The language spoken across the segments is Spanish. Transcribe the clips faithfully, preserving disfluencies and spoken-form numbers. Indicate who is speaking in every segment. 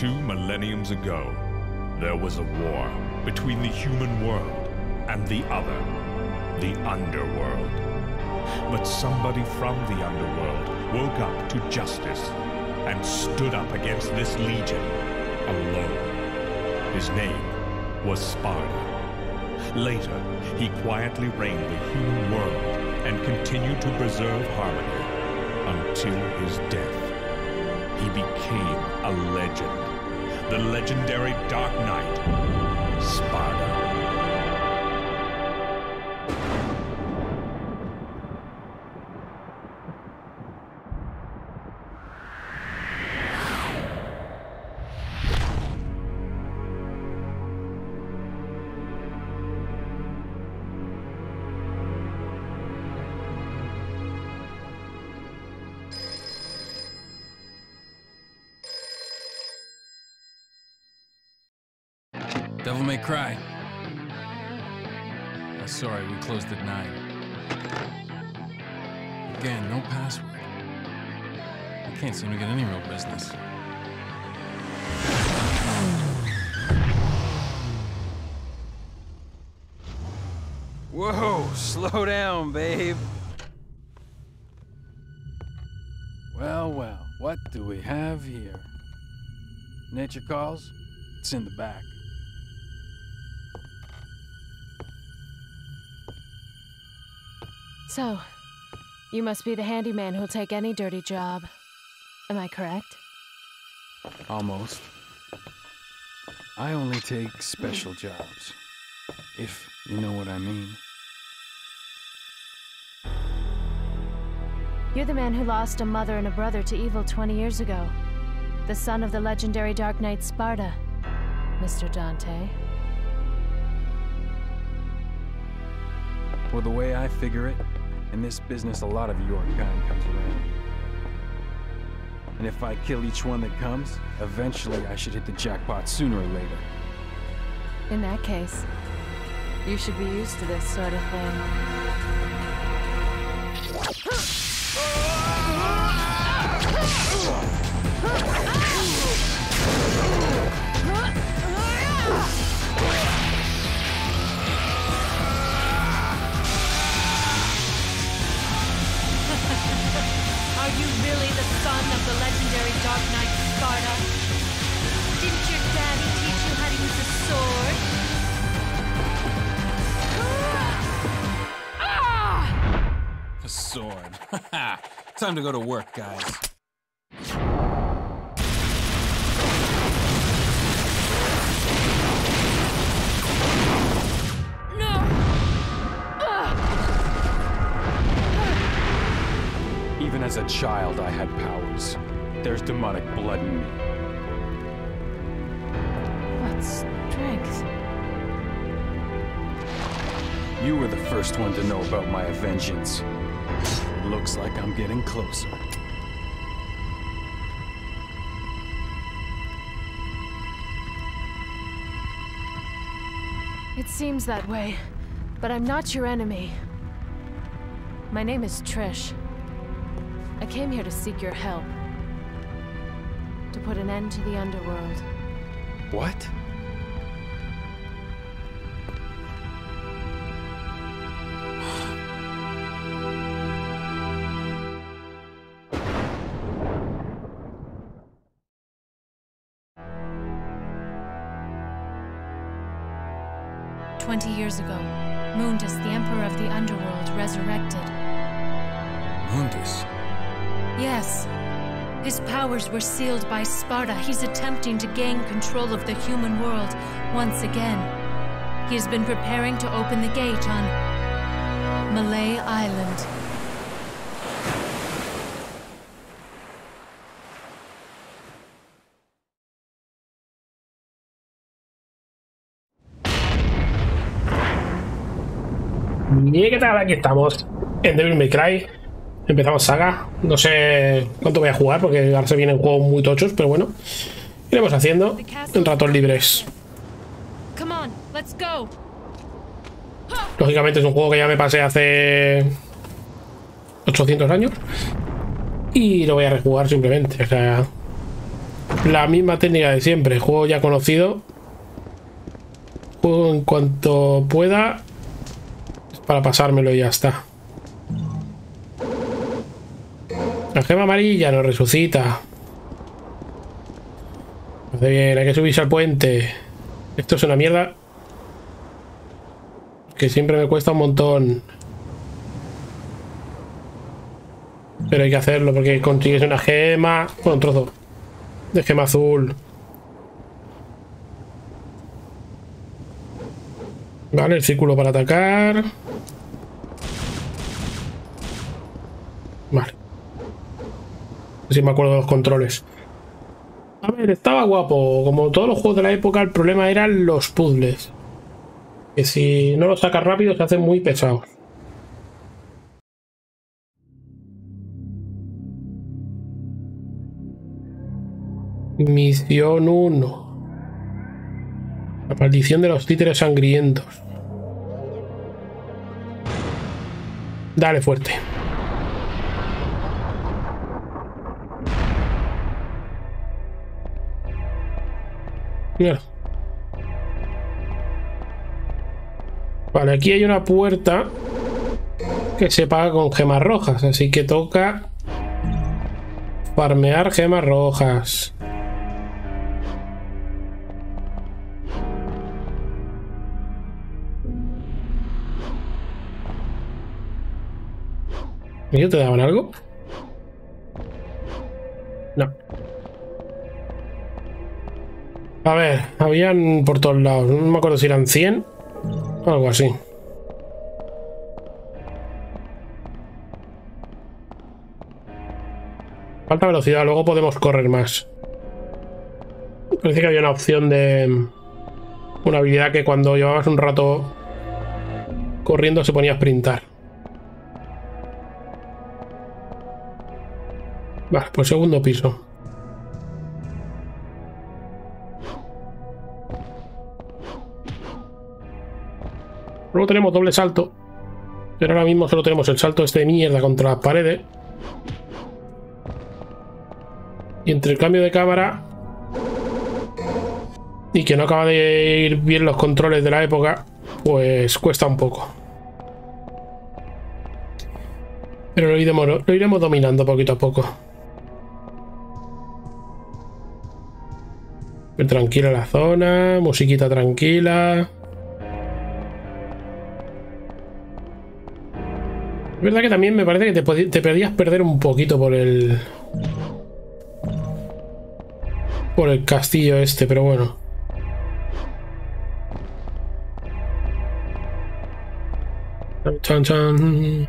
Speaker 1: Two millenniums ago, there was a war between the human world and the other, the underworld. But somebody from the underworld woke up to justice and stood up against this legion alone. His name was Sparda. Later, he quietly reigned the human world and continued to preserve harmony until his death. He became a legend. The legendary Dark Knight, Sparda.
Speaker 2: Devil May Cry. Oh, sorry, we closed at nine. Again, no password. I can't seem to get any real business. Whoa, slow down, babe. Well, well, what do we have here? Nature calls? It's in the back.
Speaker 3: So, you must be the handyman who'll take any dirty job. Am I correct?
Speaker 2: Almost. I only take special jobs, if you know what I mean.
Speaker 3: You're the man who lost a mother and a brother to evil twenty years ago. The son of the legendary Dark Knight Sparda, Mister Dante.
Speaker 2: Well, the way I figure it, in this business, a lot of your kind comes around. And if I kill each one that comes, eventually I should hit the jackpot sooner or later.
Speaker 3: In that case, you should be used to this sort of thing.
Speaker 4: Are you really the son of the legendary Dark Knight Sparda? Didn't your daddy teach you how to use a sword?
Speaker 2: A sword. Haha. Time to go to work, guys. Even as a child, I had powers. There's demonic blood in me.
Speaker 3: What strength?
Speaker 2: You were the first one to know about my vengeance. Looks like I'm getting closer.
Speaker 3: It seems that way, but I'm not your enemy. My name is Trish. I came here to seek your help. To put an end to the underworld.
Speaker 2: What?
Speaker 4: Twenty years ago, Mundus, the Emperor of the Underworld, resurrected.
Speaker 2: Mundus?
Speaker 4: Yes. His powers were sealed by Sparda. He's attempting to gain control of the human world once again. He has been preparing to open the gate on Malay Island.
Speaker 5: Y qué tal, aquí estamos en Devil May Cry. Empezamos saga. No sé cuánto voy a jugar porque ahora se vienen juegos muy tochos, pero bueno, iremos haciendo en ratos libres. Lógicamente es un juego que ya me pasé hace ochocientos años y lo voy a rejugar simplemente. O sea, la misma técnica de siempre. Juego ya conocido. Juego en cuanto pueda. Para pasármelo y ya está. La gema amarilla nos resucita. Hace bien, hay que subirse al puente. Esto es una mierda. Que siempre me cuesta un montón. Pero hay que hacerlo porque consigues una gema. Bueno, un trozo de gema azul. Vale, el círculo para atacar. Vale. Si me acuerdo de los controles. A ver, estaba guapo. Como todos los juegos de la época, el problema eran los puzzles. Que si no los sacas rápido se hacen muy pesados. Misión uno. La maldición de los títeres sangrientos. Dale fuerte. Mira. Vale, aquí hay una puerta que se paga con gemas rojas, así que toca farmear gemas rojas. ¿Ellos te daban algo? No. A ver, habían por todos lados. No me acuerdo si eran cien o algo así. Falta velocidad, luego podemos correr más. Parece que había una opción de... Una habilidad que cuando llevabas un rato corriendo se ponía a sprintar. Vale, pues segundo piso. Luego tenemos doble salto. Pero ahora mismo solo tenemos el salto este de mierda contra las paredes. Y entre el cambio de cámara y que no acaba de ir bien los controles de la época, pues cuesta un poco. Pero lo iremos, lo iremos dominando poquito a poco. Tranquila la zona, musiquita tranquila. Es verdad que también me parece que te, te podías perder un poquito por el... Por el castillo este, pero bueno. Chan, chan.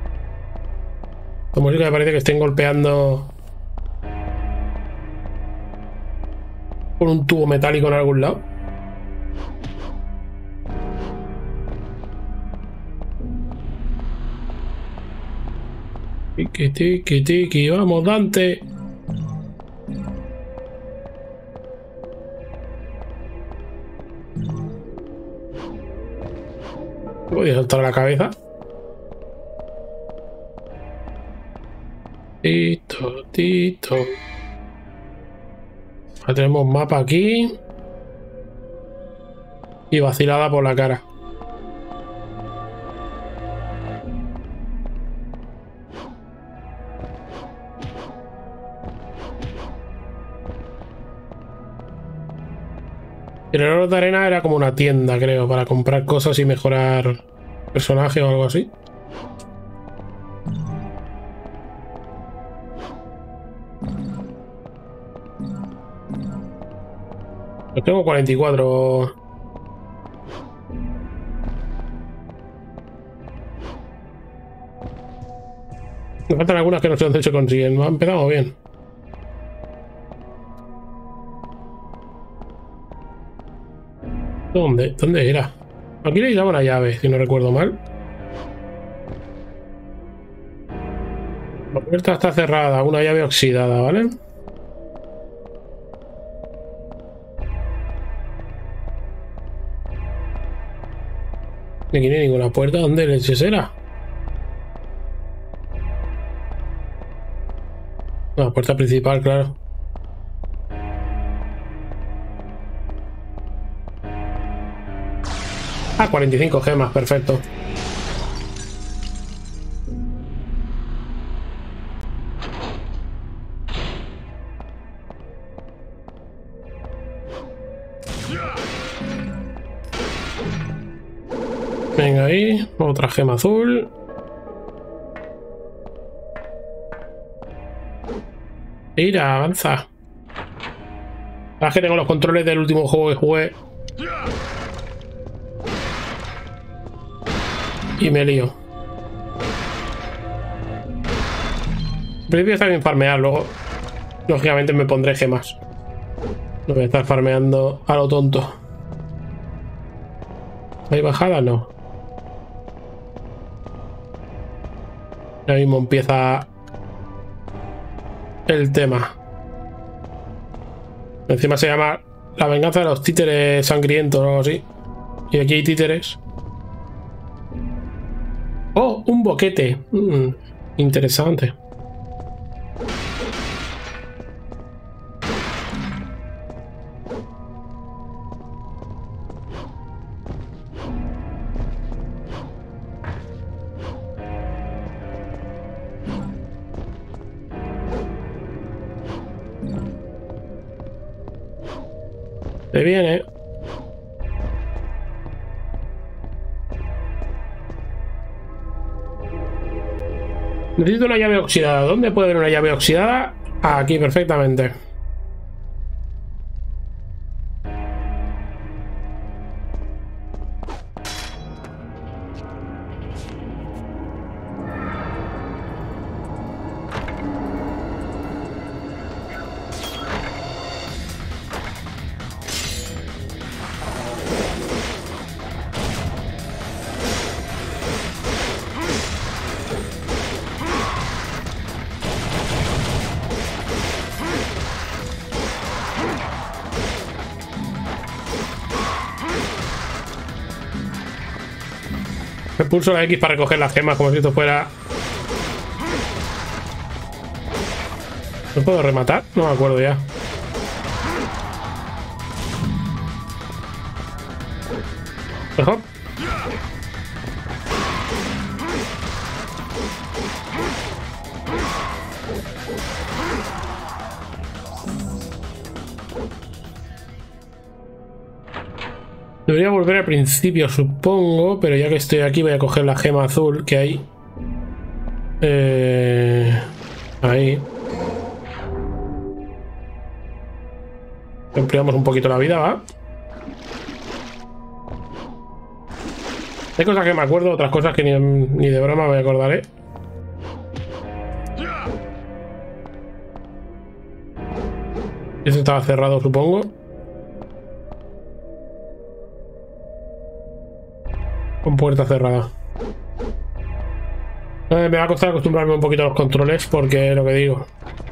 Speaker 5: La música me parece que estén golpeando con un tubo metálico en algún lado. Tiki, tiki, tiki, vamos, Dante. Voy a saltar a la cabeza. Tito, tito. Ya tenemos mapa aquí. Y vacilada por la cara. El oro de arena era como una tienda, creo, para comprar cosas y mejorar personaje o algo así. Yo tengo cuarenta y cuatro. Me faltan algunas que no sé dónde se consiguen. Empezamos bien. ¿Dónde? ¿Dónde era? Aquí le daba una llave, si no recuerdo mal. La puerta está cerrada, una llave oxidada, ¿vale? Aquí no hay ninguna puerta. ¿Dónde leches era? La puerta principal, claro. Ah, cuarenta y cinco gemas, perfecto. Venga ahí, otra gema azul. Mira, avanza. Es que tengo los controles del último juego que jugué. Y me lío. En principio está bien farmear, luego lógicamente me pondré gemas. No voy a estar farmeando a lo tonto. ¿Hay bajada? No. Ahora mismo empieza el tema. Encima se llama La venganza de los títeres sangrientos o algo así. Y aquí hay títeres. Oh, un boquete. Mm, interesante. Se viene. Necesito una llave oxidada. ¿Dónde puede haber una llave oxidada? Aquí, perfectamente. Pulso la X para recoger las gemas como si esto fuera... ¿No puedo rematar? No me acuerdo ya. Mejor. Debería volver al principio, supongo, pero ya que estoy aquí voy a coger la gema azul que hay. Eh, ahí. Ampliamos un poquito la vida, ¿va? Hay cosas que me acuerdo, otras cosas que ni, ni de broma me acordaré. Eso estaba cerrado, supongo. Con puerta cerrada. Eh, me va a costar acostumbrarme un poquito a los controles porque lo que digo.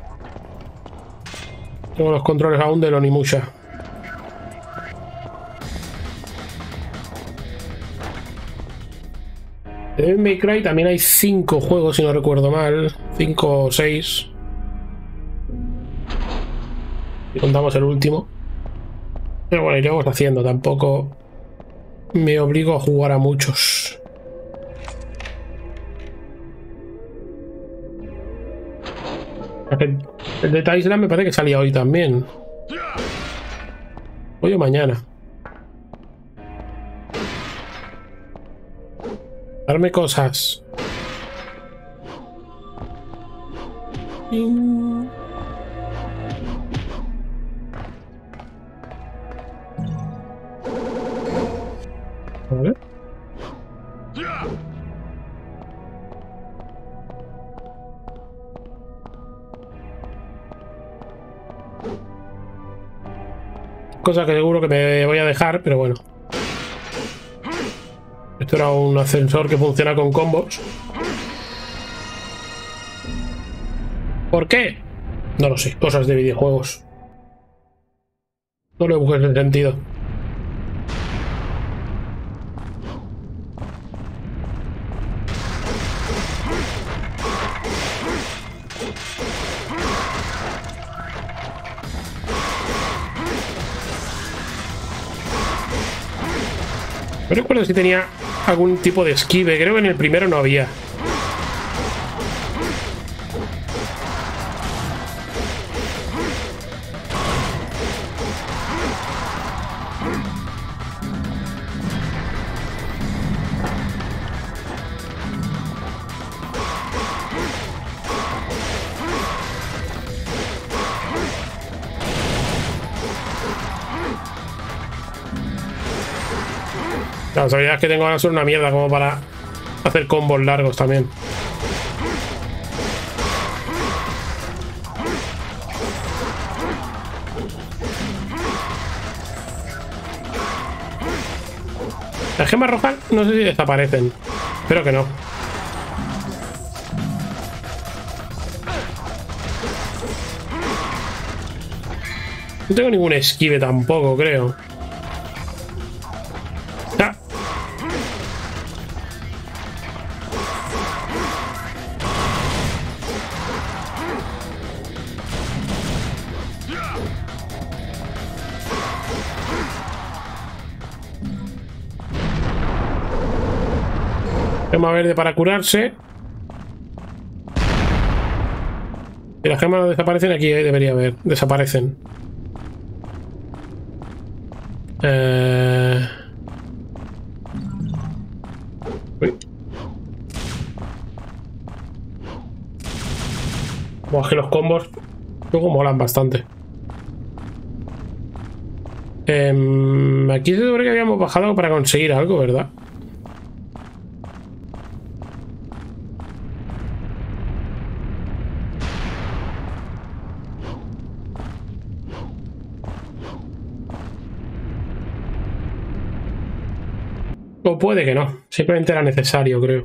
Speaker 5: Tengo los controles aún de Onimusha. De Devil May Cry también hay cinco juegos, si no recuerdo mal. cinco o seis. Y contamos el último. Pero bueno, iremos haciendo. Tampoco me obligo a jugar a muchos. El de Island me parece que salía hoy también. Hoy o mañana. Darme cosas. Vale. Cosa que seguro que me voy a dejar, pero bueno. Esto era un ascensor que funciona con combos. ¿Por qué? No lo sé, cosas de videojuegos. No le busques el sentido. No recuerdo si tenía algún tipo de esquive. Creo que en el primero no había. Las habilidades que tengo ahora son una mierda como para hacer combos largos también. Las gemas rojas no sé si desaparecen. Espero que no. No tengo ningún esquive tampoco, creo. ¡Ah! Gema verde para curarse. Si las gemas no desaparecen, aquí debería haber. Desaparecen. Eh... Uy. Buah, es que los combos luego molan bastante. Eh, aquí se supone que habíamos bajado para conseguir algo, ¿verdad? O puede que no. Simplemente era necesario, creo.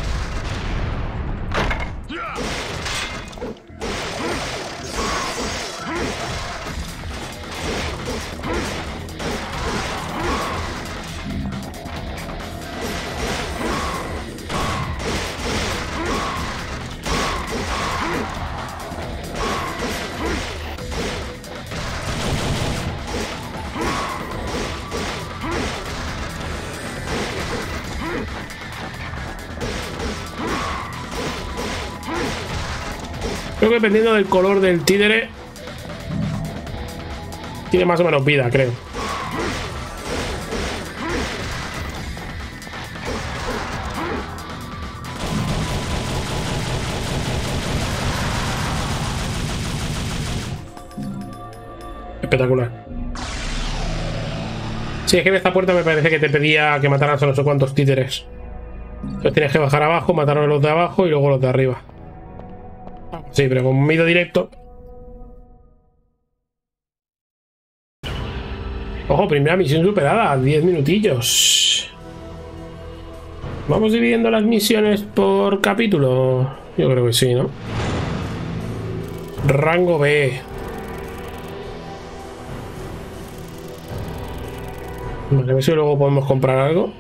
Speaker 5: Creo que dependiendo del color del títere tiene más o menos vida, creo. Espectacular. Sí, es que en esta puerta me parece que te pedía que mataras a no sé cuántos títeres. Entonces tienes que bajar abajo, matar a los de abajo y luego los de arriba. Sí, pero con medio directo. Ojo, primera misión superada, diez minutillos. ¿Vamos dividiendo las misiones por capítulo? Yo creo que sí, ¿no? Rango B. Vale, a ver si luego podemos comprar algo.